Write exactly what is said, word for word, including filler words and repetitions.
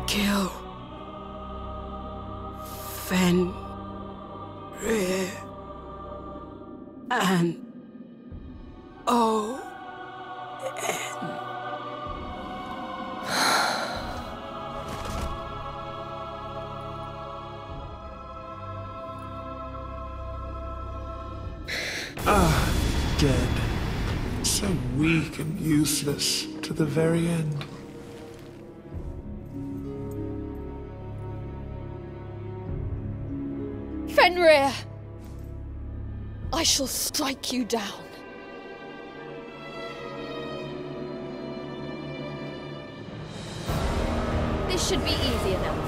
Kill Fenrir and Odin. Ah, dead. So weak and useless to the very end. Fenrir! I shall strike you down. This should be easy enough.